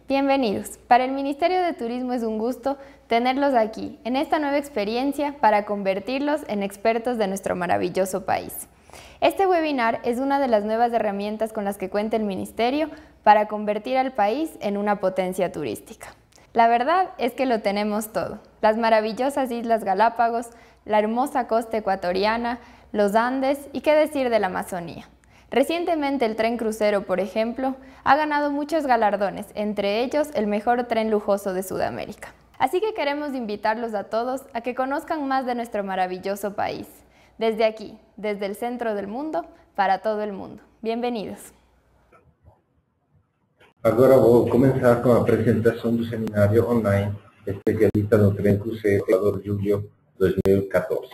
Bienvenidos. Para el Ministerio de Turismo es un gusto tenerlos aquí, en esta nueva experiencia para convertirlos en expertos de nuestro maravilloso país. Este webinar es una de las nuevas herramientas con las que cuenta el Ministerio para convertir al país en una potencia turística. La verdad es que lo tenemos todo: las maravillosas Islas Galápagos, la hermosa costa ecuatoriana, los Andes y qué decir de la Amazonía. Recientemente el tren crucero, por ejemplo, ha ganado muchos galardones, entre ellos el mejor tren lujoso de Sudamérica. Así que queremos invitarlos a todos a que conozcan más de nuestro maravilloso país. Desde aquí, desde el centro del mundo, para todo el mundo. Bienvenidos. Agora vou começar com a apresentação do seminário online especialista no trem cruzeiro Equador Julho 2014.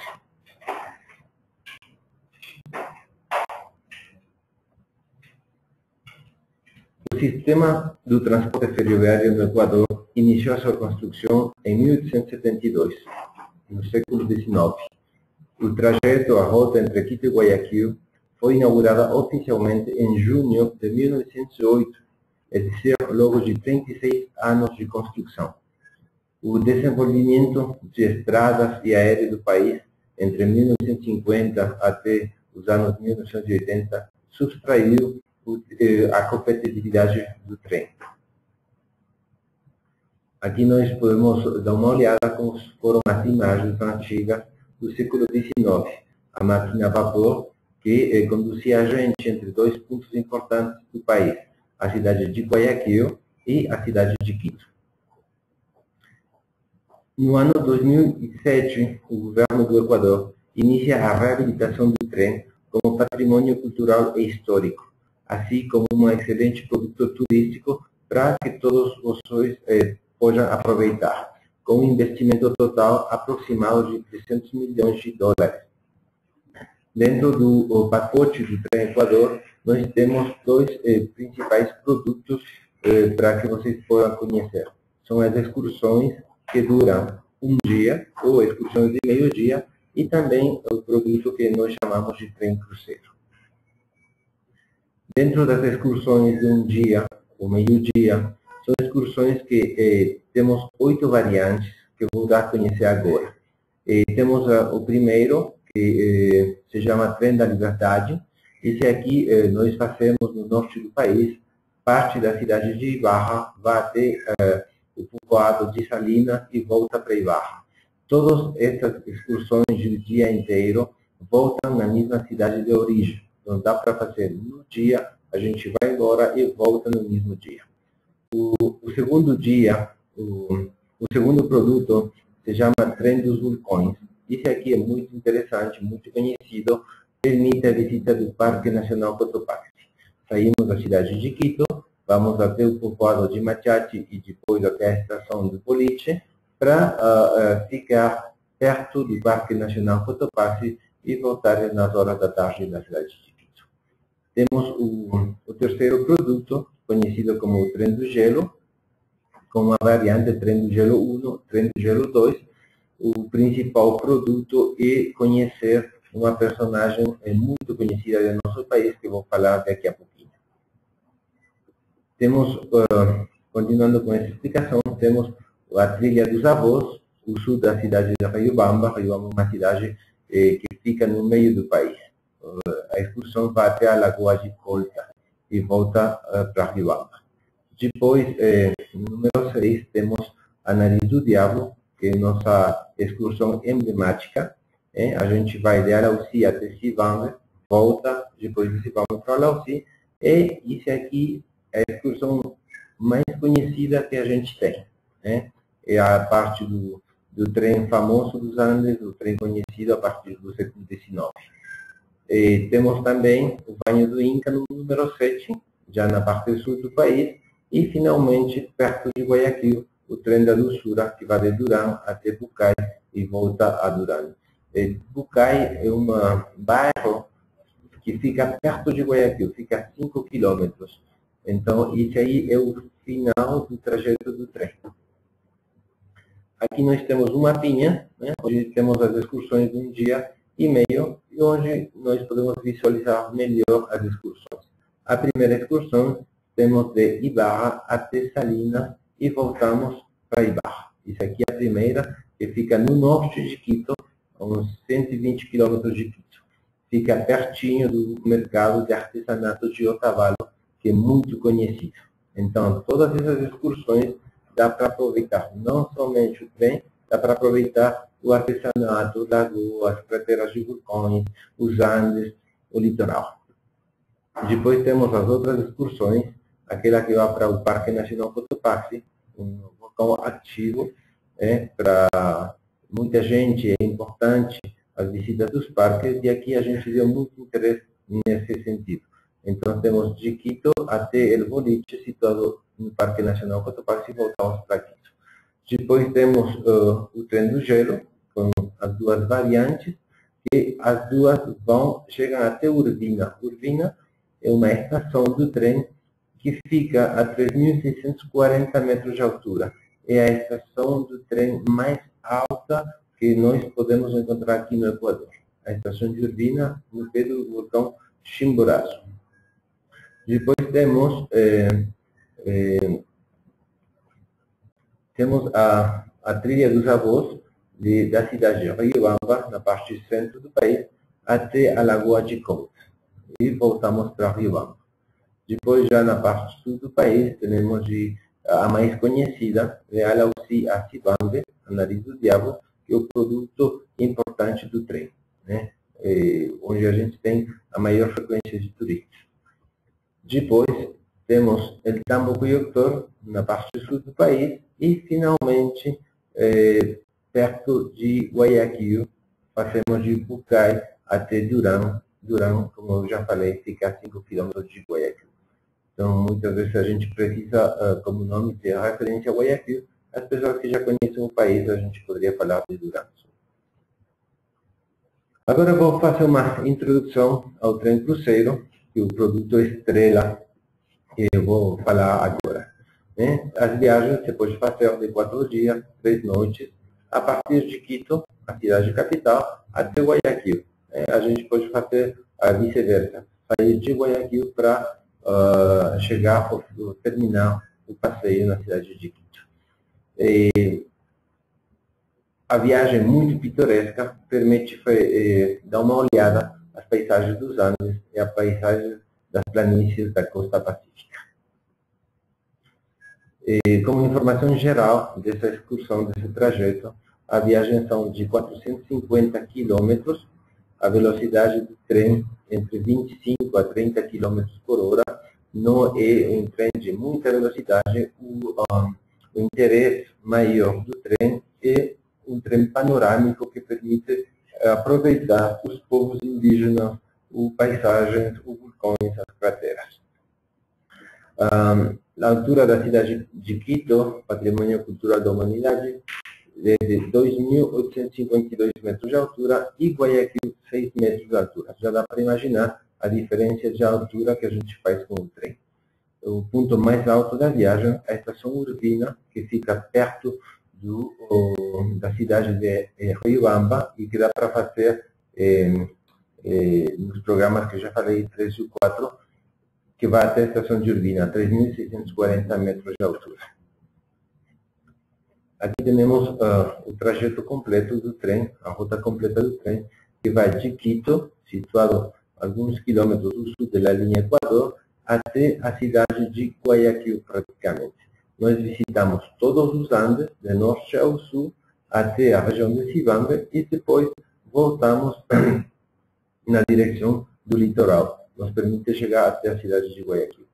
O sistema do transporte ferroviário no Equador iniciou a sua construção em 1872, no século XIX. O trajeto, a rota entre Quito e Guayaquil, foi inaugurada oficialmente em junho de 1908, é dizer, logo de 36 anos de construção. O desenvolvimento de estradas e aéreo do país entre 1950 até os anos 1980 subtraiu a competitividade do trem. Aqui nós podemos dar uma olhada como foram as imagens antigas do século XIX. A máquina a vapor que conduzia a gente entre dois pontos importantes do país, a cidade de Guayaquil e a cidade de Quito. No ano 2007, o governo do Equador inicia a reabilitação do trem como patrimônio cultural e histórico, assim como um excelente produto turístico para que todos vocês possam aproveitar, com um investimento total aproximado de 300 milhões de dólares. Dentro do pacote do Trem Equador, nós temos dois principais produtos para que vocês possam conhecer. São as excursões que duram um dia, ou excursões de meio-dia, e também o produto que nós chamamos de trem cruzeiro. Dentro das excursões de um dia, ou meio-dia, são excursões que temos 8 variantes que vou dar a conhecer agora. Temos o primeiro, que se chama Trem da Liberdade. Esse aqui nós fazemos no norte do país, parte da cidade de Ibarra, vai até o povoado de Salinas e volta para Ibarra. Todas essas excursões do dia inteiro voltam na mesma cidade de origem. Não dá para fazer no dia, a gente vai embora e volta no mesmo dia. O segundo dia, o segundo produto se chama Trem dos Vulcões. Esse aqui é muito interessante, muito conhecido, permite a visita do Parque Nacional Cotopaxi. Saímos da cidade de Quito, vamos até o povoado de Machati e depois até a estação do Boliche, para ficar perto do Parque Nacional Cotopaxi e voltar nas horas da tarde na cidade de Quito. Temos o terceiro produto, conhecido como o Trem do Gelo, com a variante Trem do Gelo 1, Trem do Gelo 2. O principal produto é conhecer uma personagem muito conhecida do nosso país, que vou falar daqui a pouquinho. Temos, continuando com essa explicação, temos a Trilha dos Avós, o sul da cidade de Riobamba. Riobamba é uma cidade que fica no meio do país. A excursão vai até a Lagoa de Colta e volta para Riobamba. Depois, no número 6, temos a Nariz do Diabo, que é nossa excursão emblemática. A gente vai de Arauci até Sivanga, volta depois de Sivanga para Arauci, e isso aqui é a excursão mais conhecida que a gente tem. É a parte do trem famoso dos Andes, o trem conhecido a partir do século XIX. Temos também o Banho do Inca no número 7, já na parte sul do país, e finalmente, perto de Guayaquil, o Trem da Doçura, que vai de Durán até Bucay e volta a Durán. Bucay é um bairro que fica perto de Guayaquil, fica a 5 quilômetros. Então, esse aí é o final do trajeto do trem. Aqui nós temos um mapinha, onde temos as excursões de um dia e meio, e onde nós podemos visualizar melhor as excursões. A primeira excursão temos de Ibarra até Salinas e voltamos para Ibarra. Isso aqui é a primeira, que fica no norte de Quito, a uns 120 quilômetros de Quito. Fica pertinho do mercado de artesanato de Otavalo, que é muito conhecido. Então, todas essas excursões dá para aproveitar não somente o trem, dá para aproveitar o artesanato, lagoas, crateras de vulcões, os Andes, o litoral. Depois temos as outras excursões, aquela que vai para o Parque Nacional Cotopaxi, um vulcão ativo, para muita gente é importante as visitas dos parques, e aqui a gente deu muito interesse nesse sentido. Então temos de Quito até El Boliche, situado no Parque Nacional Cotopaxi, e voltamos para Quito. Depois temos o trem do gelo, com as duas variantes, que as duas chegam até Urbina. Urbina é uma estação do trem que fica a 3.640 metros de altura. É a estação do trem mais alta que nós podemos encontrar aqui no Equador. A estação de Urbina, no pé do vulcão Chimborazo. Depois temos a trilha dos avós da cidade de Riobamba, na parte centro do país, até a Lagoa de Couto. E voltamos para Riobamba. Depois, já na parte sul do país, temos a mais conhecida, Real Acibambe, a Nariz do Diabo, que é o produto importante do trem, onde a gente tem a maior frequência de turistas. Depois, temos o Tambo-Cuyoctor, na parte sul do país, e, finalmente, perto de Guayaquil, passamos de Bucay até Durán. Durán, como eu já falei, fica a 5 km de Guayaquil. Então, muitas vezes a gente precisa, como nome, ter referência a Guayaquil. As pessoas que já conhecem o país, a gente poderia falar de Durán. Agora eu vou fazer uma introdução ao trem cruzeiro, que é o produto estrela que eu vou falar agora. As viagens você pode fazer de 4 dias, 3 noites, a partir de Quito, a cidade capital, até Guayaquil. A gente pode fazer a vice-versa, sair de Guayaquil para chegar ao terminar o passeio na cidade de Quito. A viagem é muito pitoresca, permite dar uma olhada às paisagens dos Andes e às paisagens das planícies da costa pacífica. Como informação geral dessa excursão, desse trajeto, a viagem são de 450 quilômetros, a velocidade do trem entre 25 a 30 km por hora, não é um trem de muita velocidade. O interesse maior do trem é um trem panorâmico que permite aproveitar os povos indígenas, as paisagens, os vulcões, as crateras. A altura da cidade de Quito, Patrimônio Cultural da Humanidade, é de 2.852 metros de altura, e Guayaquil 6 metros de altura. Já dá para imaginar a diferença de altura que a gente faz com o trem. O ponto mais alto da viagem é a estação Urbina, que fica perto da cidade de Riobamba, e que dá para fazer nos programas que eu já falei, 3 e 4, que vai até a estação de Urbina, 3.640 metros de altura. Aqui temos o trajeto completo do trem, a rota completa do trem, que vai de Quito, situado alguns quilômetros do sul da linha Equador, até a cidade de Guayaquil, praticamente. Nós visitamos todos os Andes, de norte ao sul, até a região de Cibambe, e depois voltamos na direção do litoral. Nos permite chegar até a cidade de Guayaquil.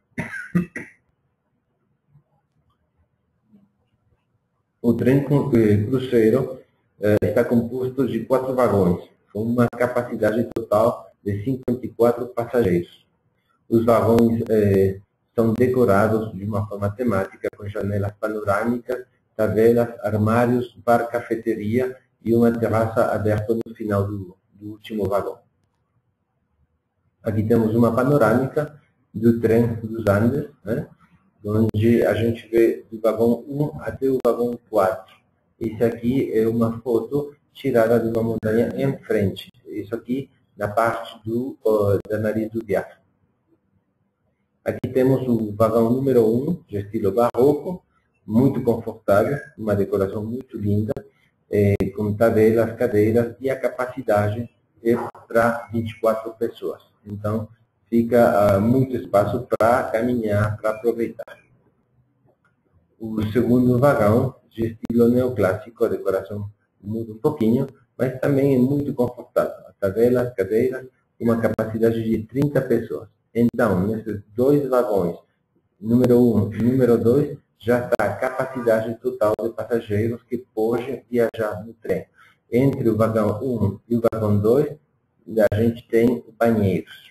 O trem cruzeiro está composto de 4 vagões, com uma capacidade total de 54 passageiros. Os vagões são decorados de uma forma temática, com janelas panorâmicas, tabelas, armários, bar, cafeteria e uma terraça aberta no final do último vagão. Aqui temos uma panorâmica do trem dos Andes, onde a gente vê do vagão 1 até o vagão 4. Isso aqui é uma foto tirada de uma montanha em frente. Isso aqui na parte da Nariz do Diabo. Aqui temos o vagão número 1, de estilo barroco, muito confortável, uma decoração muito linda, com tabelas, cadeiras, e a capacidade é para 24 pessoas. Então, fica muito espaço para caminhar, para aproveitar. O segundo vagão, de estilo neoclássico, a decoração muda um pouquinho, mas também é muito confortável. As tabelas, cadeiras, uma capacidade de 30 pessoas. Então, nesses dois vagões, número 1 e número 2, já está a capacidade total de passageiros que podem viajar no trem. Entre o vagão 1 e o vagão 2, a gente tem banheiros.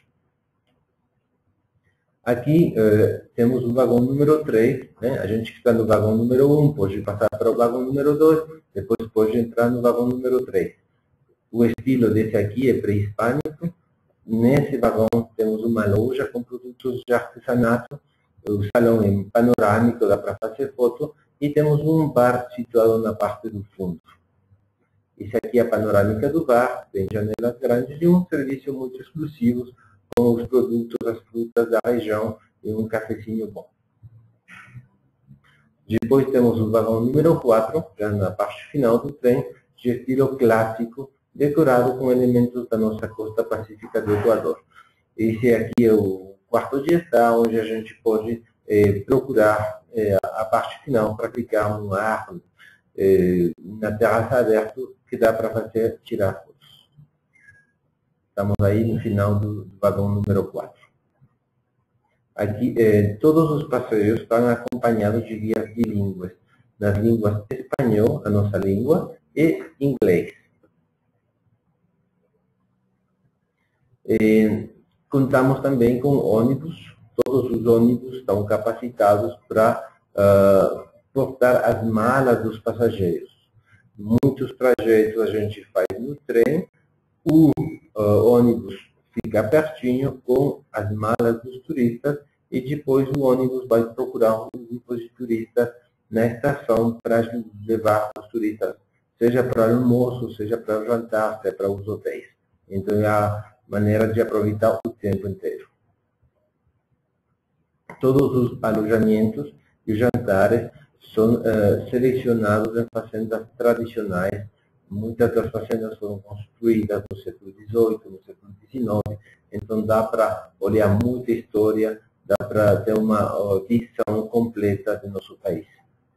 Aqui temos o vagão número 3, né? A gente que está no vagão número 1 pode passar para o vagão número 2, depois pode entrar no vagão número 3. O estilo desse aqui é pré-hispânico. Nesse vagão temos uma loja com produtos de artesanato, o salão é panorâmico, dá para fazer foto, e temos um bar situado na parte do fundo. Esse aqui é a panorâmica do bar, tem janelas grandes e um serviço muito exclusivo com os produtos, as frutas da região e um cafezinho bom. Depois temos o vagão número 4, já na parte final do trem, de estilo clássico, decorado com elementos da nossa costa pacífica do Equador. Esse aqui é o quarto de estar, onde a gente pode procurar a parte final para ficar um ar na terraça aberta que dá para tirar fotos. Estamos aí no final do vagão número 4. Aqui, todos os passeios estão acompanhados de guias bilíngues, nas línguas espanhol, a nossa língua, e inglês. Contamos também com ônibus. Todos os ônibus estão capacitados para portar as malas dos passageiros. Muitos trajetos a gente faz no trem. O ônibus fica pertinho com as malas dos turistas e depois o ônibus vai procurar um grupo de turistas na estação para levar os turistas, seja para o almoço, seja para o jantar, seja para os hotéis. Então é a maneira de aproveitar o tempo inteiro. Todos os alojamentos e jantares são selecionados em fazendas tradicionais. Muitas das fazendas foram construídas no século XVIII, no século XIX, então dá para olhar muita história, dá para ter uma visão completa do nosso país.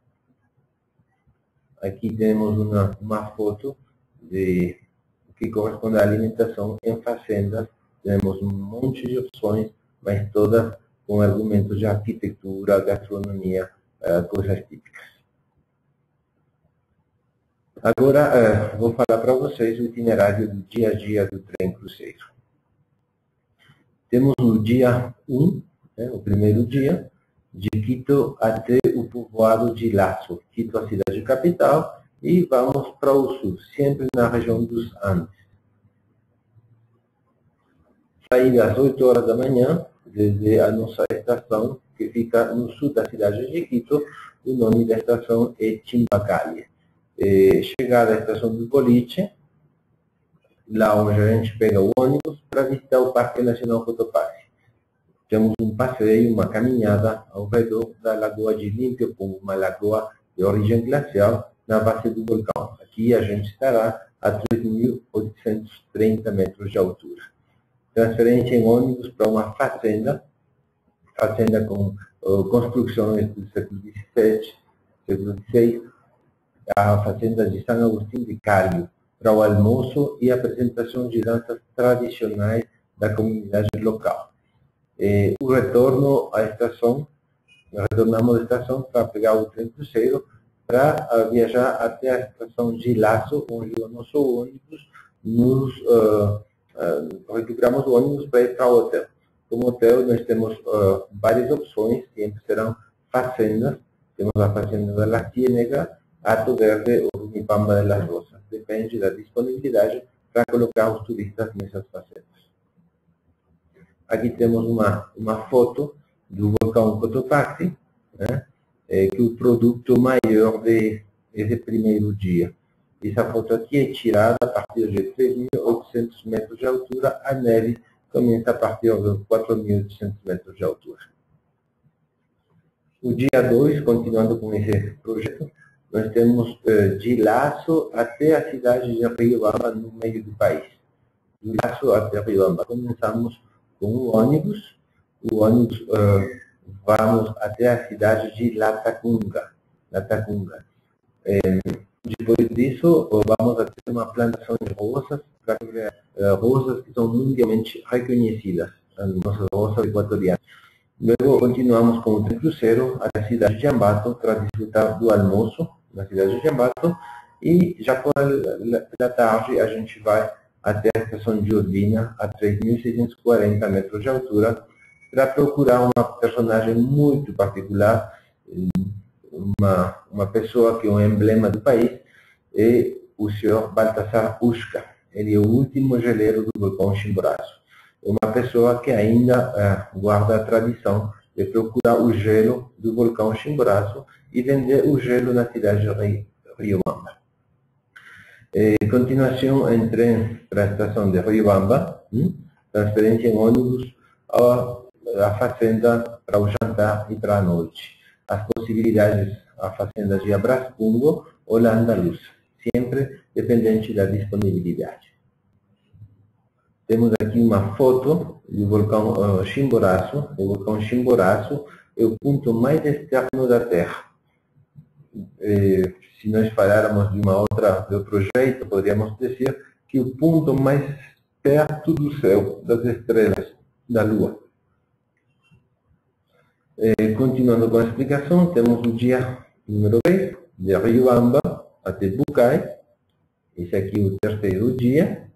Aqui temos uma foto que corresponde à alimentação em fazendas. Temos um monte de opções, mas todas com argumentos de arquitetura, gastronomia, coisas típicas. Agora, vou falar para vocês o itinerário do dia a dia do trem cruzeiro. Temos o dia 1, o primeiro dia, de Quito até o povoado de Laço. Quito, a cidade capital, e vamos para o sul, sempre na região dos Andes. Sair às 8 horas da manhã, desde a nossa estação, que fica no sul da cidade de Quito. O nome da estação é Chimbacalle. Chegar à estação do Boliche, lá onde a gente pega o ônibus para visitar o Parque Nacional Cotopaxi. Temos um passeio, uma caminhada ao redor da Lagoa de Limpopo, uma lagoa de origem glacial na base do vulcão. Aqui a gente estará a 3.830 metros de altura. Transferência em ônibus para uma fazenda com construções do século XVII, século XVI, a fazenda de São Agostinho de Calho, para o almoço e apresentação de danças tradicionais da comunidade local. O retorno à estação, retornamos à estação para pegar o trem cruzeiro para viajar até a estação de Laço, onde o nosso ônibus recuperamos o ônibus para ir para o hotel. Como hotel, nós temos várias opções, que serão fazendas. Temos a fazenda da La Ciénega, Hato Verde ou Rumipamba de las Rosas. Depende da disponibilidade para colocar os turistas nessas fazendas. Aqui temos uma foto do vulcão Cotopaxi, né, que é o produto maior desse primeiro dia. Essa foto aqui é tirada a partir de 3.800 metros de altura. A neve começa a partir de 4.800 metros de altura. O dia 2, continuando com esse projeto, nós temos de Laço até a cidade de Riobamba, no meio do país. De Laço até Riobamba. Começamos com o ônibus vamos até a cidade de Latacunga. Depois disso, vamos a ter uma plantação de rosas, rosas que são mundialmente reconhecidas, as nossas rosas equatorianas. Luego continuamos com o trem cruzeiro até a cidade de Ambato para desfrutar do almoço na cidade de Ambato, e já pela tarde a gente vai até a estação de Urbina, a 3.640 metros de altura, para procurar uma personagem muito particular, uma pessoa que é um emblema do país, é o senhor Baltasar Usca. Ele é o último geleiro do vulcão Chimborazo. É uma pessoa que ainda guarda a tradição de procurar o gelo do vulcão Chimborazo e vender o gelo na cidade de Riobamba. Continuação em trem para a estação de Riobamba, transferência em ônibus à fazenda para o jantar e para a noite. As possibilidades, a fazenda de Abraspungo ou La Andaluza, sempre dependente da disponibilidade. Temos aqui uma foto do vulcão Chimborazo. O vulcão Chimborazo é o ponto mais externo da Terra. Se nós faláramos de outro jeito, poderíamos dizer que o ponto mais perto do céu, das estrelas, da Lua. Continuando com a explicação, temos o dia número 3, de Riobamba até Bucay. Esse aqui é o terceiro dia.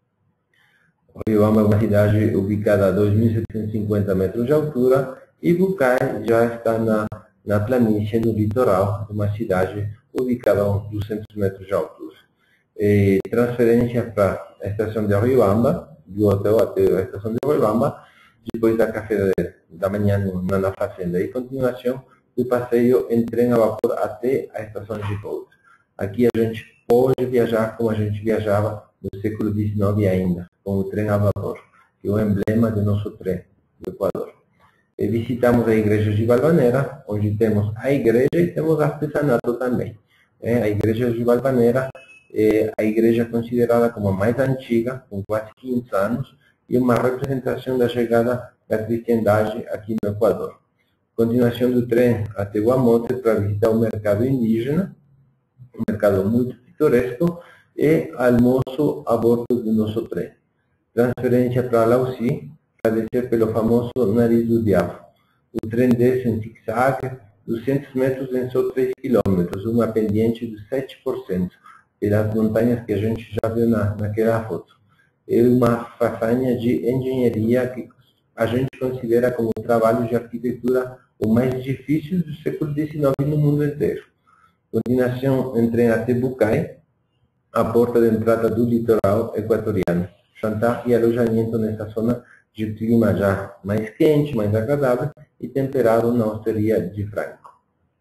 Riobamba é uma cidade ubicada a 2.750 metros de altura e Bucay já está na planície, no litoral, de uma cidade ubicada a uns 200 metros de altura. Transferência para a estação de Riobamba, do hotel até a estação de Riobamba, depois da café da manhã na fazenda, e continuação do passeio em trem a vapor até a estação de volta. Aqui a gente pode viajar como a gente viajava no século XIX ainda, com o trem a vapor, que é o emblema do nosso trem do Equador. Visitamos a igreja de Valvanera, onde temos a igreja e temos artesanato também. A igreja de Valvanera é a igreja considerada como a mais antiga, com quase 500 anos, e uma representação da chegada da cristandade aqui no Equador. Continuação do trem até Guamote para visitar o mercado indígena, um mercado muito pitoresco, e almoço a bordo do nosso trem. Transferência para Lauci, para descer pelo famoso Nariz do Diabo. O trem desce em zigue-zague, 200 metros em só 3 km, uma pendiente de 7%, pelas montanhas que a gente já viu naquela foto. É uma façanha de engenharia que a gente considera como o trabalho de arquitetura o mais difícil do século XIX no mundo inteiro. Continuação em trem até Bucay, a porta de entrada do litoral equatoriano. Jantar e alojamento nessa zona de clima já mais quente, mais agradável e temperado na hosteria de Franco.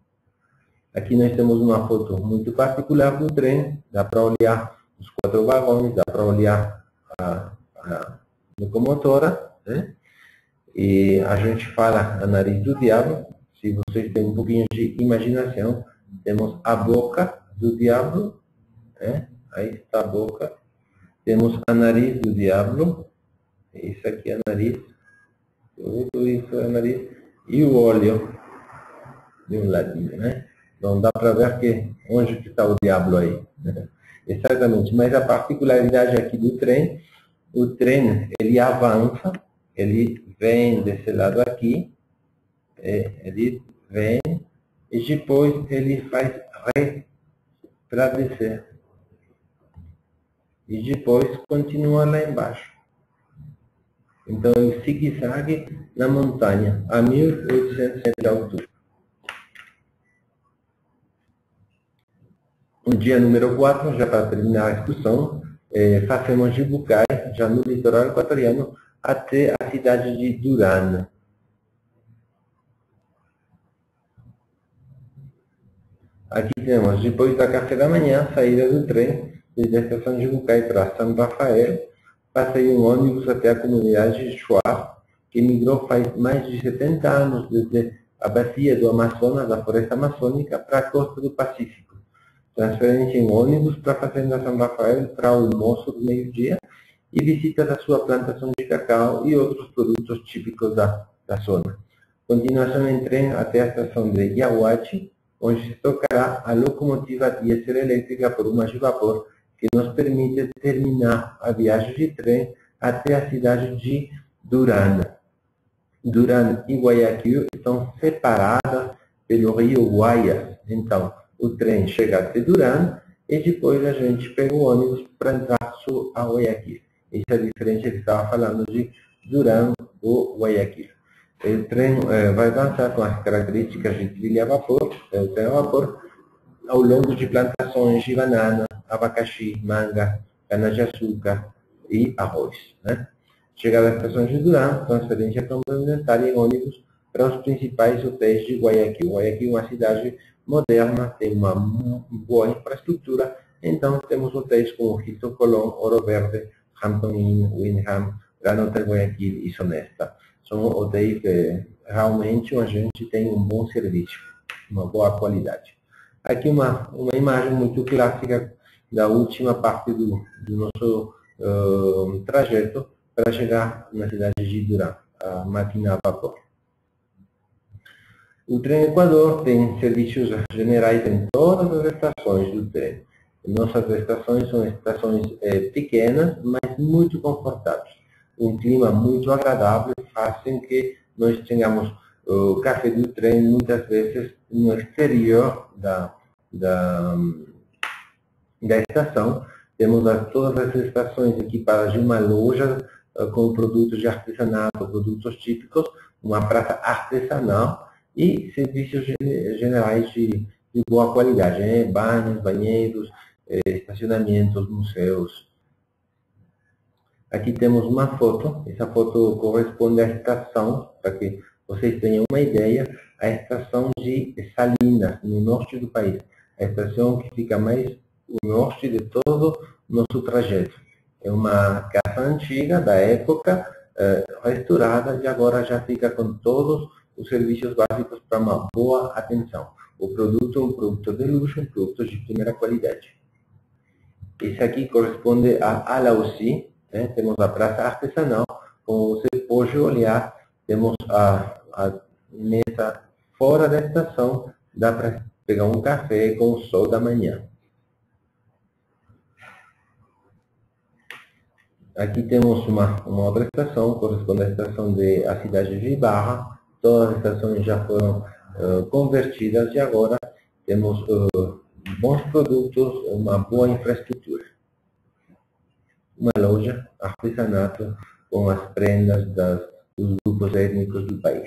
Aqui nós temos uma foto muito particular do trem, dá para olhar os 4 vagões, dá para olhar a locomotora, né? E a gente fala a Nariz do Diabo. Se vocês têm um pouquinho de imaginação, temos a boca do diabo, né? Aí está a boca. Temos a nariz do diabo. Isso aqui é a nariz. Tudo isso é a nariz. E o olho de um ladinho, né? Então dá para ver que onde que está o diabo aí, né? Exatamente. Mas a particularidade aqui do trem, o trem ele avança, ele vem desse lado aqui, ele vem e depois ele faz ré para descer. E depois continua lá embaixo. Então ele zigue-zague na montanha, a 1.800 metros de altura. No dia número 4, já para terminar a excursão, fazemos de Bucay, já no litoral equatoriano, até a cidade de Durán. Aqui temos, depois da café da manhã, saída do trem, desde a estação de Bucay para São Rafael, passeio em ônibus até a comunidade de Chuar, que migrou faz mais de 70 anos desde a bacia do Amazonas, da floresta amazônica, para a costa do Pacífico. Transferência em ônibus para a Fazenda São Rafael para almoço do meio-dia e visita da sua plantação de cacau e outros produtos típicos da zona. Continuação em trem até a estação de Yaguachi, onde se trocará a locomotiva diesel elétrica por uma de vapor, que nos permite terminar a viagem de trem até a cidade de Durán. Durán e Guayaquil estão separadas pelo rio Guayas. Então, o trem chega até Durán e depois a gente pega o ônibus para entrar a Guayaquil. Essa é a diferença que estava falando de Durán ou Guayaquil. O trem vai avançar com as características de trilha a vapor, o trem a vapor, ao longo de plantações de banana, abacaxi, manga, cana-de-açúcar e arroz. Né? Chegada à estação de Durán, transferência complementar em ônibus para os principais hotéis de Guayaquil. Guayaquil é uma cidade moderna, tem uma boa infraestrutura, então temos hotéis como Hilton Colón, Oro Verde, Hampton Inn, Wyndham, Grand Hotel Guayaquil e Sonesta. São hotéis que realmente a gente tem um bom serviço, uma boa qualidade. Aqui uma imagem muito clássica da última parte do nosso trajeto para chegar na cidade de Durán, a máquina a vapor. O trem Equador tem serviços generais em todas as estações do trem. Nossas estações são estações pequenas, mas muito confortáveis. Um clima muito agradável faz com que nós tenhamos o café do trem muitas vezes no exterior da estação. Temos todas as estações equipadas de uma loja com produtos de artesanato, produtos típicos, uma praça artesanal e serviços generais de boa qualidade, banhos, banheiros, estacionamentos, museus. Aqui temos uma foto, essa foto corresponde à estação, para que vocês tenham uma ideia, a estação de Salinas, no norte do país. A estação que fica mais no norte de todo o nosso trajeto. É uma casa antiga da época, restaurada, e agora já fica com todos os serviços básicos para uma boa atenção. O produto é um produto de luxo, um produto de primeira qualidade. Esse aqui corresponde a Alausí. Temos a praça artesanal, como você pode olhar, temos a mesa fora da estação, dá para pegar um café com o sol da manhã. Aqui temos uma outra estação, corresponde à estação a cidade de Ibarra. Todas as estações já foram convertidas e agora temos bons produtos, uma boa infraestrutura. Uma loja, artesanato, com as prendas dos grupos étnicos do país.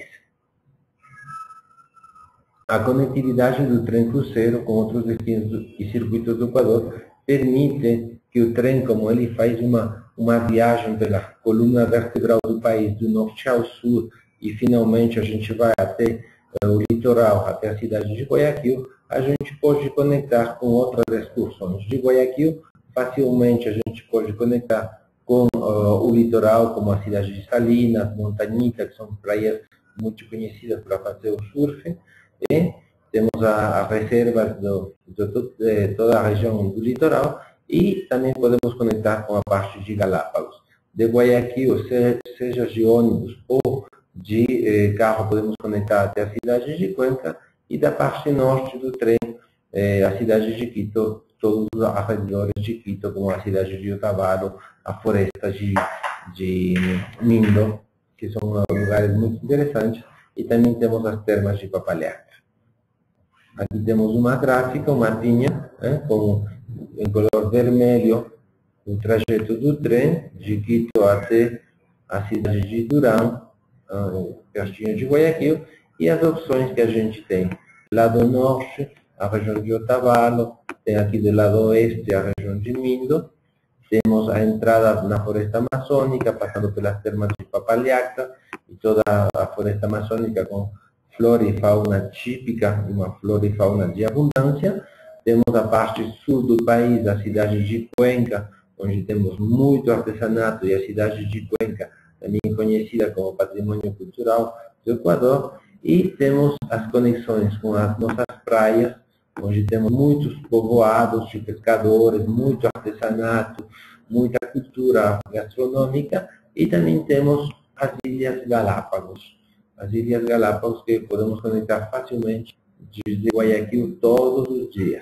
A conectividade do trem cruzeiro com outros destinos e circuitos do Equador permite que o trem, como ele faz uma viagem pela coluna vertebral do país, do norte ao sul, e finalmente a gente vai até o litoral, até a cidade de Guayaquil, a gente pode conectar com outras excursões. De Guayaquil, facilmente a gente pode conectar com o litoral, como a cidade de Salinas, Montañita, que são praias muito conhecidas para fazer o surf, e temos as reservas de toda a região do litoral, e também podemos conectar com a parte de Galápagos. De Guayaquil, seja de ônibus ou de carro, podemos conectar até a cidade de Cuenca, e da parte norte do trem, a cidade de Quito, todos os arredores de Quito, como a cidade de Otavalo, a floresta de Mindo, que são lugares muito interessantes, e também temos as termas de Papalhacta. Aqui temos uma gráfica, uma linha, em color vermelho, o trajeto do trem de Quito até a cidade de Durán, pertinho de Guayaquil, e as opções que a gente tem. Lado norte, a região de Otavalo, tem aqui do lado oeste a região de Mindo, temos a entrada na floresta amazônica, passando pelas termas de Papalhacta, e toda a floresta amazônica com flora e fauna típica, uma flora e fauna de abundância. Temos a parte sul do país, a cidade de Cuenca, onde temos muito artesanato, e a cidade de Cuenca, também conhecida como patrimônio cultural do Equador. E temos as conexões com as nossas praias, onde temos muitos povoados de pescadores, muito artesanato, muita cultura gastronômica, e também temos as Ilhas Galápagos. As Ilhas Galápagos que podemos conectar facilmente desde Guayaquil todos os dias.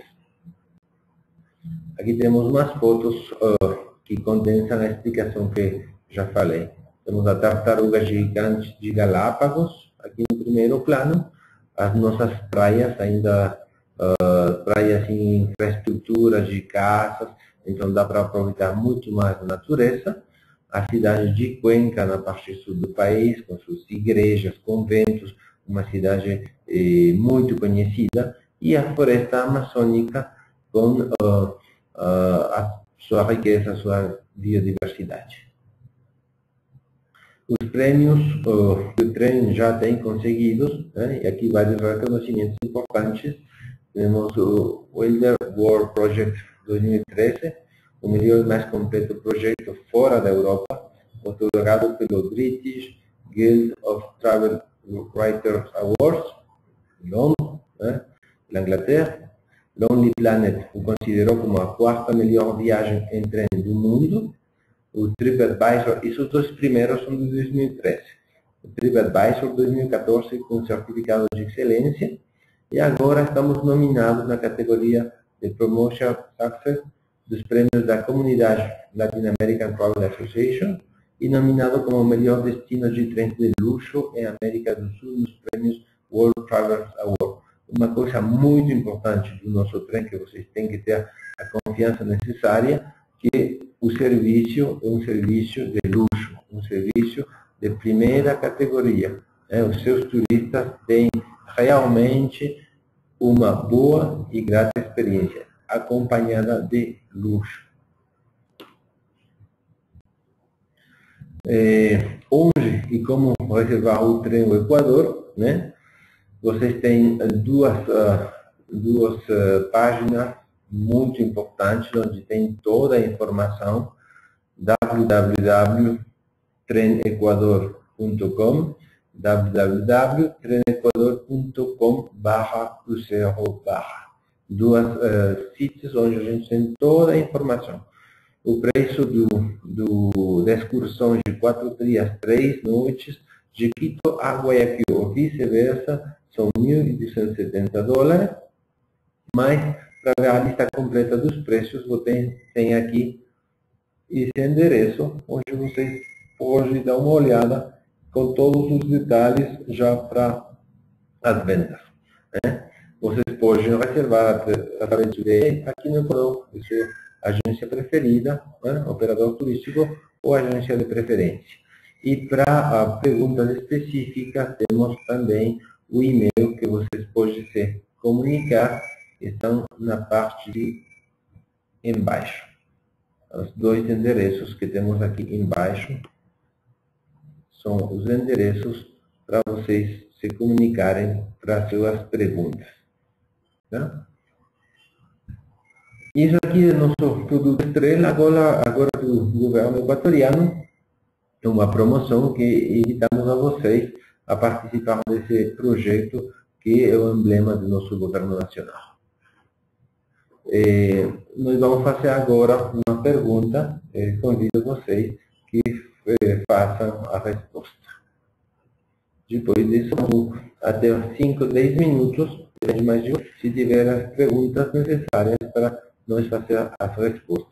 Aqui temos umas fotos que condensam a explicação que já falei. Temos a tartaruga gigante de Galápagos, aqui no primeiro plano. As nossas praias, ainda praias em infraestrutura de casas, então dá para aproveitar muito mais a natureza. A cidade de Cuenca, na parte sul do país, com suas igrejas, conventos, uma cidade muito conhecida, e a floresta amazônica com a sua riqueza, a sua biodiversidade. Os prêmios que o trem já tem conseguidos, e aqui vários reconhecimentos importantes. Temos o Wilder World Project 2013, o melhor e mais completo projeto fora da Europa, otorgado pelo British Guild of Travel Writers Awards, Londres, na Inglaterra. Lonely Planet o considerou como a quarta melhor viagem em trem do mundo. O TripAdvisor, esses dois primeiros são de 2013. O TripAdvisor 2014 com certificado de excelência. E agora estamos nominados na categoria de Promotion Success dos prêmios da comunidade Latin American Travel Association e nominado como o melhor destino de trens de luxo em América do Sul nos prêmios World Travelers Award. Uma coisa muito importante do nosso trem, que vocês têm que ter a confiança necessária, que o serviço é um serviço de luxo, um serviço de primeira categoria. Os seus turistas têm realmente uma boa e grata experiência, acompanhada de luxo. Onde e como reservar o trem ao Equador, Vocês têm duas páginas muito importantes, onde tem toda a informação: www.trenequador.com, www.trenequador.com/cruzeiro/. Duas sítios onde a gente tem toda a informação. O preço da excursão de 4 dias, 3 noites, de Quito a Guayaquil ou vice-versa, são $1.270, mas para ver a lista completa dos preços, você tem aqui esse endereço, onde vocês podem dar uma olhada com todos os detalhes já para as vendas. Vocês podem reservar através do aqui no Equador, sua agência preferida, operador turístico ou agência de preferência. E para perguntas específicas, temos também o e-mail que vocês podem se comunicar, estão na parte de embaixo. Os dois endereços que temos aqui embaixo são os endereços para vocês se comunicarem para suas perguntas. Tá? Isso aqui é nosso produto estrela, agora do governo equatoriano. É uma promoção que invitamos a vocês a participar desse projeto que é o emblema do nosso governo nacional. Nós vamos fazer agora uma pergunta, convido vocês que façam a resposta. Depois disso, até 5, 10 minutos, mais de se tiver as perguntas necessárias para nós fazer as respostas.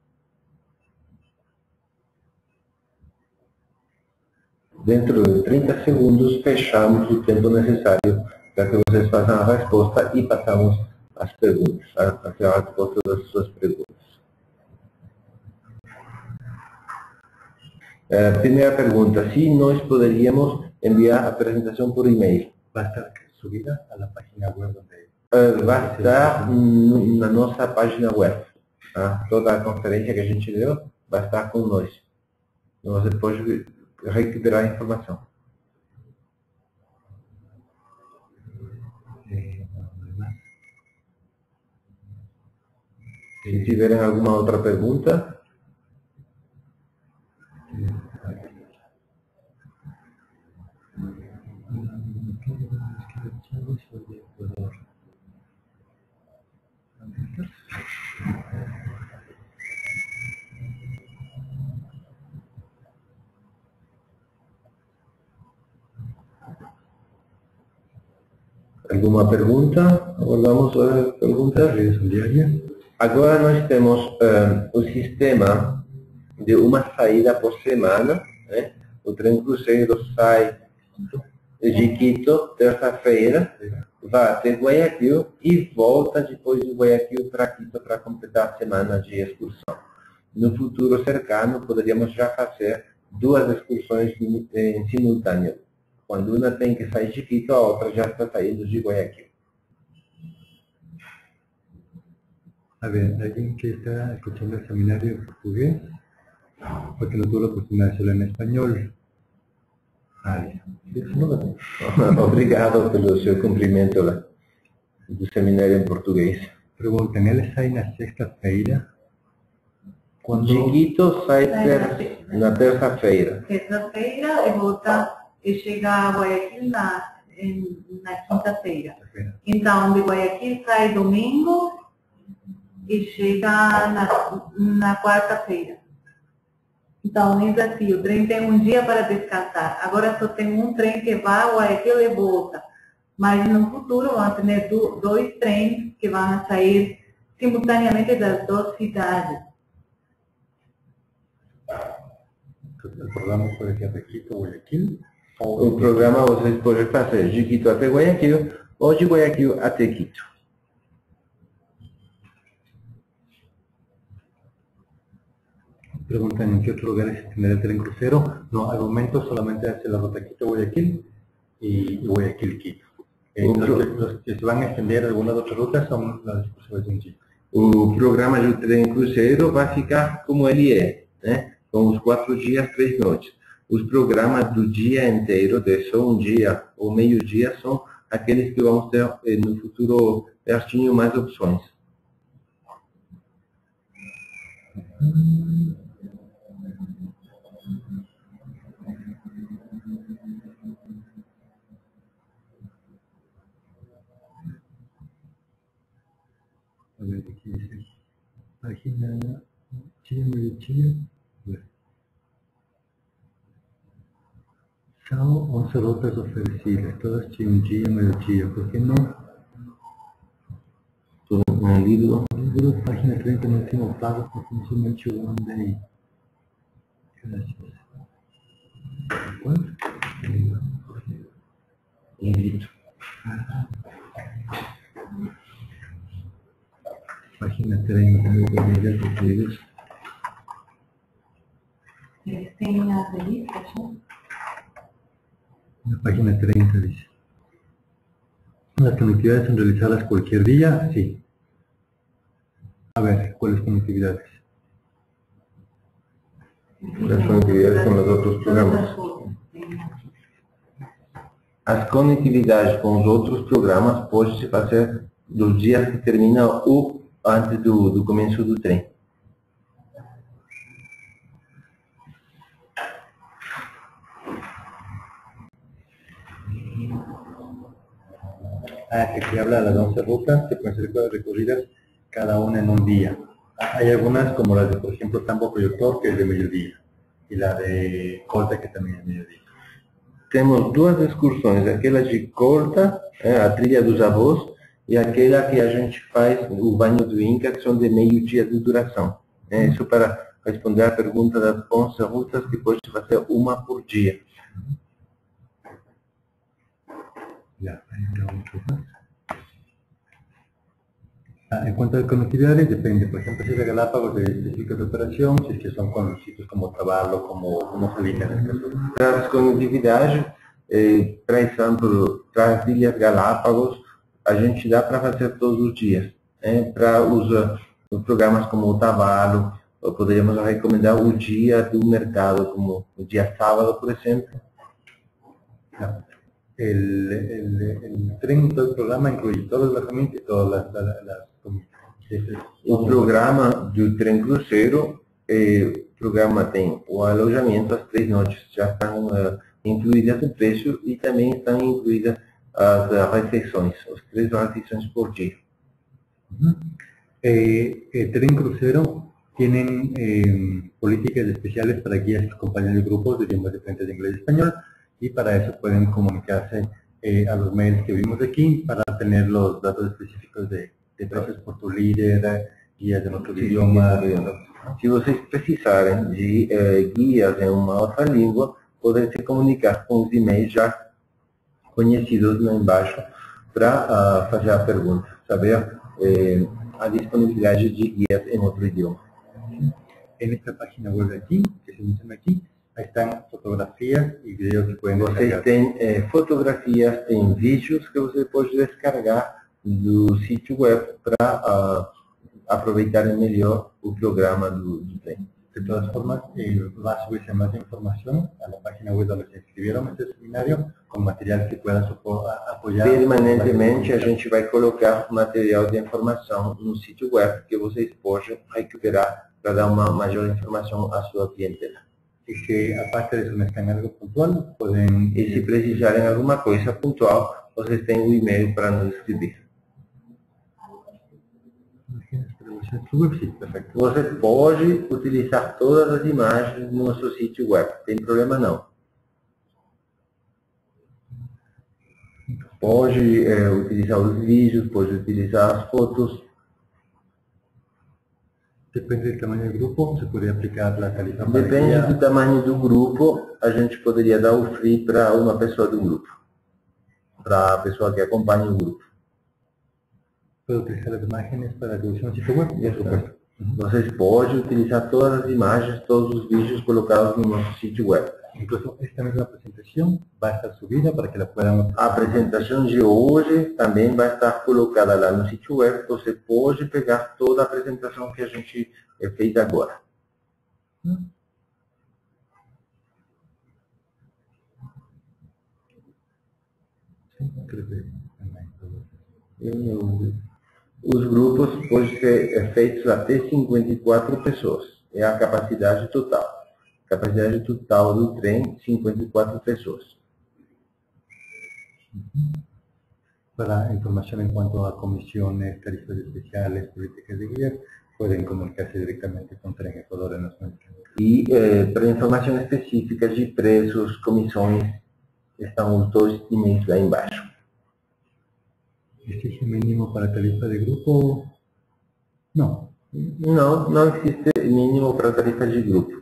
Dentro de 30 segundos, fechamos o tempo necessário para que vocês façam a resposta e passamos as perguntas, a resposta das suas perguntas. Primeira pergunta: se nós poderíamos enviar a apresentação por e-mail? ¿Va a estar subida a la página web donde... Vai estar na nossa página web. Toda a conferência que a gente deu vai estar com nós. Você pode recuperar a informação. Se tiverem alguma outra pergunta... Alguma pergunta? Vamos a perguntas? Agora nós temos o sistema de uma saída por semana, né? O trem cruzeiro sai de Quito, terça-feira, vai até Guayaquil e volta depois de Guayaquil para Quito para completar a semana de excursão. No futuro cercano, poderíamos já fazer duas excursões em simultâneo. Quando uma tem que sair de Quito, a outra já está saindo de Guayaquil. A ver, alguien que está escuchando el seminario en portugués, porque no tuvo la oportunidad de hacerlo en español. Vale. Obrigado pelo seu cumprimento lá, do seminário em português. Preguntan, ¿él sai na sexta-feira? De Quito sai na terça-feira. Terça-feira e volta e chega a Guayaquil na quinta-feira. Então, de Guayaquil sai domingo e chega na quarta-feira. Então, é assim, o trem tem um dia para descansar. Agora só tem um trem que vai a Guayaquil e volta. Mas no futuro vão ter dois trens que vão sair simultaneamente das duas cidades. O programa pode ser de Quito a Guayaquil? O programa vocês podem fazer de Quito até Guayaquil ou de Guayaquil até Quito. Preguntan en qué otros lugares se tendrá el tren crucero. No, al momento solamente hace la ruta Quito-Guayaquil y Guayaquil-Quito. Los que se van a extender a algunas otras rutas son las exclusivas de un día. O programa do trem cruzeiro vai ficar como ele é, né? Com os 4 dias, 3 noites. Os programas do dia inteiro, de só um dia ou meio-dia, são aqueles que vamos ter no futuro pertinho mais opções. A ver, aquí dice, página Chile. São 11 rutas oferecidas, todas tinham um dia, meio-dia, por que não? Todo um livro. Livro, página 30, no último pago, somente one day. Gracias. ¿Cuánto? Invito. Página 30, de português. Eles têm as revistas, né? La página 30 dice. Las conectividades son realizadas cualquier día, sí. A ver, ¿cuáles conectividades? Las conectividades com os outros programas. As conectividades com os outros programas pode se fazer dos dias que termina ou antes do começo do trem. Que habla de las 11 rutas que pueden ser recorridas cada una en un día. Hay algunas como la de, por ejemplo, Tambo Coyotor, que es de mediodía, y la de Colta, que también es mediodía. Temos duas excursões, aquela de Colta, a trilha dos avós, e aquela que a gente faz, o banho do Inca, que são de meio-dia de duração. Isso para responder a pergunta das 11 rutas, que pode fazer uma por dia. Ya, en cuanto a conectividades, depende. Por ejemplo, si es de Galápagos, de ciclos de operación, si es que son con sitios como Tabalo, como Salinas. Para as conectividades, por exemplo, para as Ilhas Galápagos, a gente dá para fazer todos os dias. Para os programas como o Tabalo, poderíamos recomendar o dia do mercado, como o dia sábado, por exemplo. El tren, todo el programa incluye todos los alojamientos y todas las comidas. O programa do trem cruzeiro, o programa tem o alojamento, as 3 noites já estão incluídas no preço e também estão incluídas as refeições, as 3 refeições por dia. El tren crucero tienen políticas especiales para guías que acompañan el grupo de idiomas diferentes de inglés y español, y para eso pueden comunicarse a los mails que vimos aquí para tener los datos específicos de clases por tu líder, guías de otros idiomas. Se vocês precisarem de guias em uma outra língua, podem se comunicar com os e-mails já conhecidos lá embaixo para fazer a pergunta, saber a disponibilidade de guías em outro idioma. En esta página web de aquí, que se menciona aquí, ahí están fotografías y videos que pueden Vocês descargar. têm fotografias, tem vídeos que você pode descargar do sítio web para aproveitarem melhor o programa do trem. De todas formas, va a subirse más información a la página web donde se inscribieron en este seminario con material que pueda apoyar. Permanentemente a gente vai colocar material de informação no sítio web que vocês podem recuperar para dar uma maior informação à sua clientela. Y que aparte de eso necesitan algo puntual, pueden... E se precisarem alguma coisa pontual, vocês têm o e-mail para nos escrever. Sí, perfecto. Você pode utilizar todas as imagens no nosso sítio web, tem problema não. Pode utilizar os vídeos, pode utilizar as fotos. Depende del tamaño del grupo, se puede aplicar la tarifa para Depende guía. do tamanho do grupo, a gente poderia dar o free para uma pessoa do grupo, para a pessoa que acompanha o grupo. Puedo utilizar las imágenes para reproducción sitio web, por supuesto. Vocês podem utilizar todas as imagens, todos os vídeos colocados no nosso sítio web. Incluso esta misma presentación va a estar subida para que la puedan... A apresentação de hoje também vai estar colocada lá no sítio web. Você pode pegar toda a apresentação que a gente fez agora. Os grupos podem ser feitos até 54 pessoas. É a capacidade total. Capacidade total do trem, 54 pessoas. Para información en cuanto a comisiones, tarifas especiales, políticas de guías, pueden comunicarse directamente con Tren Ecuador en los medios. E para informação específica de preços, comissões, estão os 2 e-mails lá embaixo. ¿Exige mínimo para tarifa de grupo? No. Não existe mínimo para tarifa de grupo.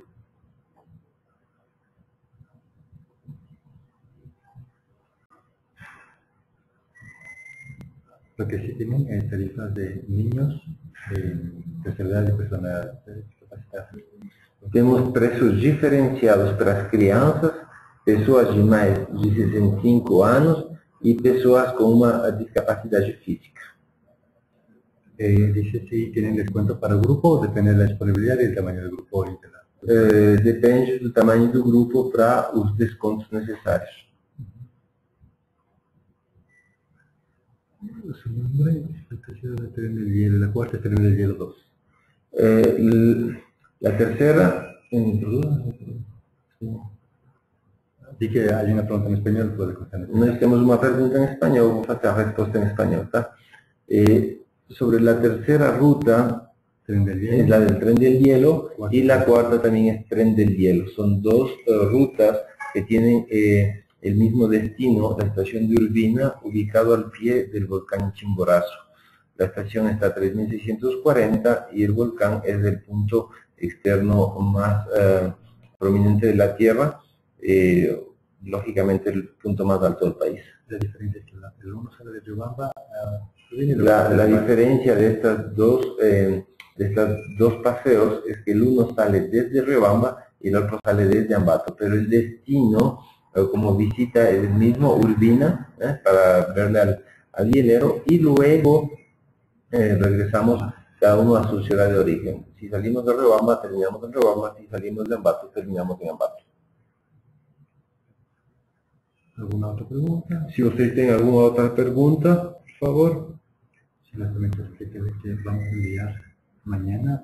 Lo que sí tienen es tarifas de niños, tercera edad y personas discapacitadas. Temos preços diferenciados para as crianças, pessoas de mais de 65 anos e pessoas com uma discapacidade física. Dice si tienen descuento para grupo o depende de la disponibilidad y el tamaño del grupo integrado. Depende do tamanho do grupo para os descontos necessários. Su nombre, la tercera es Tren del Hielo, la cuarta es Tren del Hielo 2. La tercera, Así que hay una pregunta en español, puede contestar en español. nós temos uma pergunta em espanhol, vou fazer a resposta em espanhol, tá? Sobre la tercera ruta, Tren del es Hielo. la del Tren del Hielo, y la cuarta también es Tren del Hielo. Son 2 rutas que tienen el mismo destino, la estación de Urbina, ubicado al pie del volcán Chimborazo. La estación está a 3640 y el volcán es el punto externo más prominente de la Tierra, lógicamente el punto más alto del país. La diferencia es que el uno sale de Riobamba a Urbina y el La otro de diferencia de estos dos paseos es que el uno sale desde Riobamba y el otro sale desde Ambato, pero el destino como visita es el mismo, Urbina, para verle al hielero, y luego regresamos cada uno a su ciudad de origen. Si salimos de Riobamba, terminamos en Riobamba; si salimos de Ambato, terminamos en Ambato. ¿Alguna otra pregunta? Si ustedes tienen alguna otra pregunta, por favor. Simplemente expliqué que vamos a enviar mañana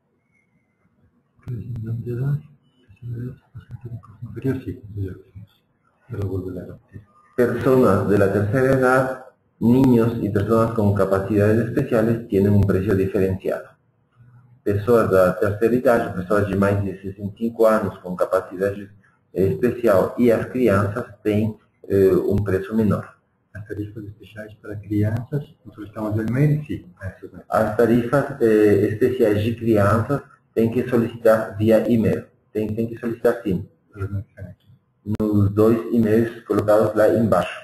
¿nombre de edad? Inferior, sí, ya lo hicimos. Pero volver a repetir. Personas de la tercera edad, niños y personas con capacidades especiales tienen um preço diferenciado. Pessoas da terceira idade, pessoas de mais de 65 anos com capacidade especial e as crianças têm um preço menor. As tarifas especiais para crianças, nós solicitamos o e-mail, sim. As tarifas especiais de crianças tem que solicitar via e-mail. Tem que solicitar sim. Nos dois e-mails colocados lá embaixo.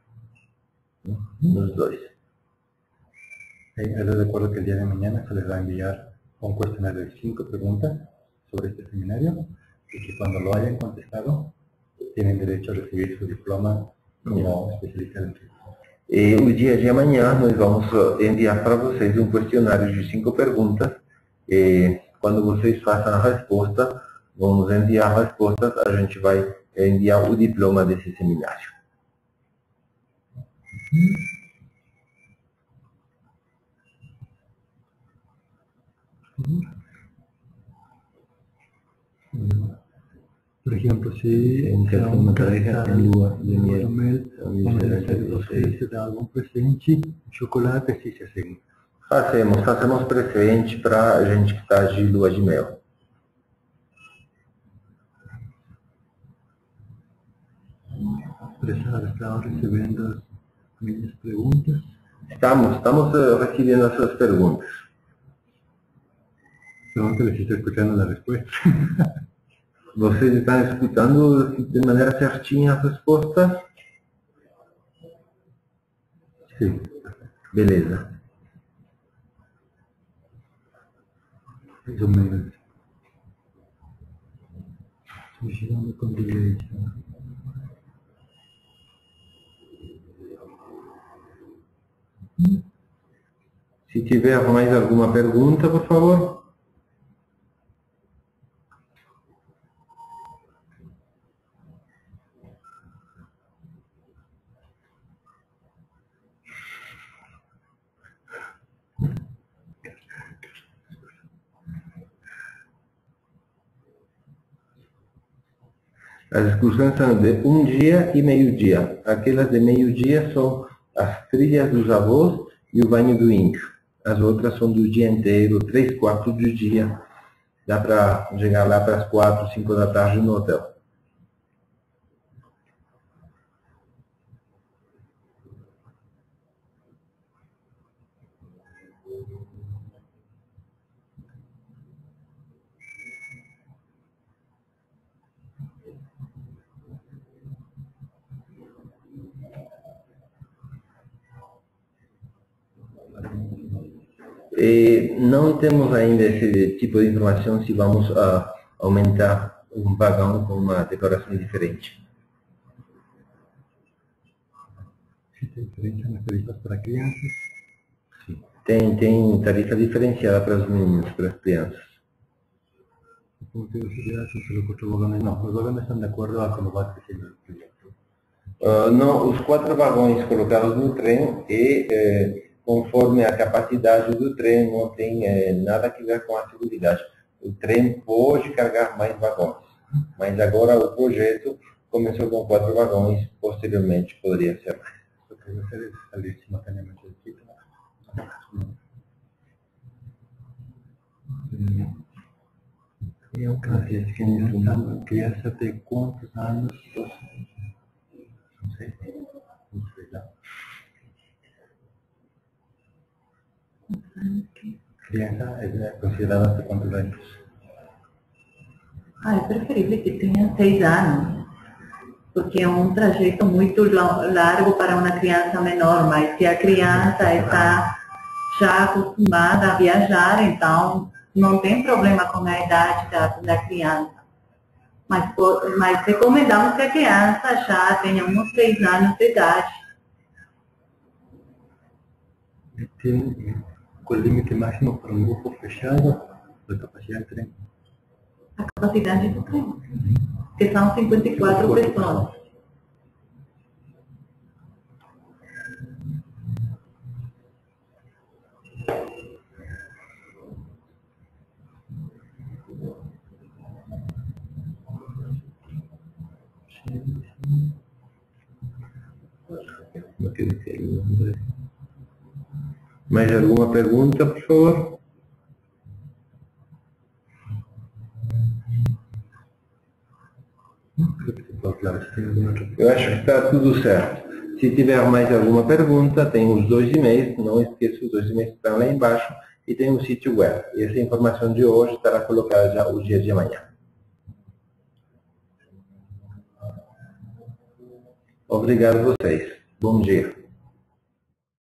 Nos dois. Les recuerdo que el día de mañana se les va a enviar un cuestionario de 5 preguntas sobre este seminario y que cuando lo hayan contestado tienen derecho a recibir su diploma como especialista de nutrición. E o dia de amanhã nós vamos enviar para vocês um questionário de 5 perguntas. E quando vocês façam a resposta, vamos enviar as respostas, a gente vai enviar o diploma desse seminário. Por ejemplo, si uma tarefa em lua de miel, se dá algum presente, chocolate, se se assim. Fazemos presente para a gente que está de lua de mel. Estão recebendo as minhas perguntas. Estamos recebendo as suas perguntas. Pronto, les estou escutando a resposta. Vocês estão escutando de maneira certinha as respostas? Sim. Beleza. Mais ou menos. Estou girando com delay. Se tiver mais alguma pergunta, por favor. As excursões são de um dia e meio-dia. Aquelas de meio-dia são as trilhas dos avós e o banho do índio. As outras são do dia inteiro, 3/4 do dia. Dá para chegar lá para as 4, 5 da tarde no hotel. E não temos ainda esse tipo de informação se vamos aumentar um vagão com uma decoração diferente. Tem diferença nas tarifas para crianças? Sim. Tem tarifa diferenciada para os meninos, para as crianças. Como que sería si los 4 vagones? No, los vagones están de acuerdo a cómo va creciendo el proyecto. Não, os 4 vagões colocados no trem e conforme a capacidade do trem, não tem nada a ver com a segurança. O trem pode carregar mais vagões, mas agora o projeto começou com 4 vagões, posteriormente poderia ser mais. Lo que voy a hacer es salir simultáneamente del sitio. Criança de quantos anos? Não sei. Não sei lá. Criança é considerada hasta quantos anos? É preferível que tenha 6 anos, porque é um trajeto muito largo para uma criança menor, mas se a criança está já acostumada a viajar, então não tem problema com a idade da criança. Mas recomendamos que a criança já tenha uns 6 anos de idade. Qual o limite máximo para um grupo fechado da capacidade do trem? A capacidade do trem, que são 54 pessoas. Mais alguma pergunta, por favor? Eu acho que está tudo certo. Se tiver mais alguma pergunta, tem os 2 e-mails, não esqueça, os 2 e-mails estão lá embaixo, e tem o sítio web. E essa informação de hoje estará colocada já o dia de amanhã. Obrigado a vocês. Bom dia.